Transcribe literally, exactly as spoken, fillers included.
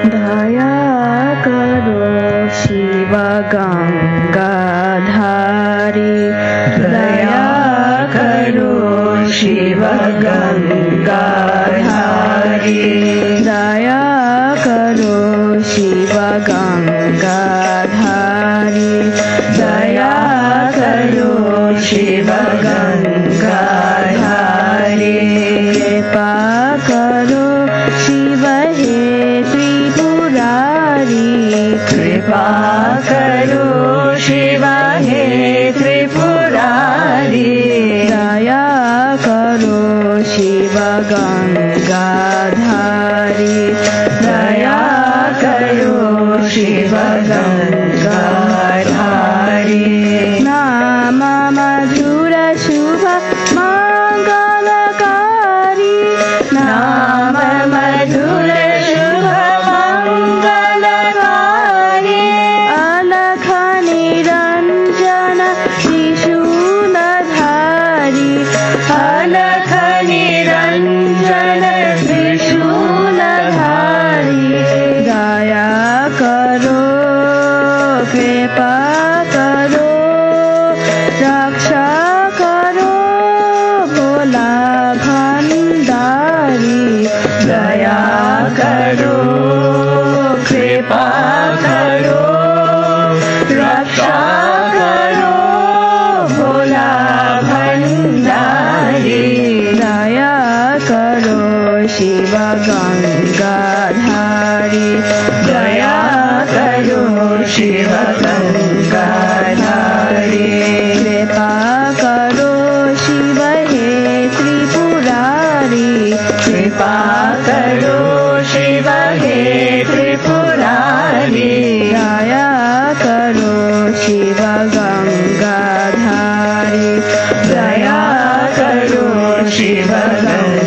दया करो शिव गंगाधारी, दया करो शिव गंगाधारी, दया करो शिव गंगाधारी, दया करो शिव गंगाधारी। कृपा करो शिव हे त्रिपुरारी, कृपा करो शिव हे त्रिपुरारी, दया करो शिव गंगाधारी, दया करो शिव गंगाधारी। नाम मधुर शुभ मंगलकारी, नाम मधुर शुभ मंगलकारी, अलख निरंजन त्रिशूलधारी, अलख निरंजन त्रिशूलधारी, दया करो कृपा करो रक्षा करो भोला भंडारी, दया करो कृपा करो रक्षा करो भोला भंडारी, दया करो शिव गंगाधारी, दया करो शिव गंगाधारी। कृपा करो शिव हे त्रिपुरारी, कृपा करो शिव हे त्रिपुरारी, दया करो शिव गंगाधारी, दया करो शिव गंगाधारी।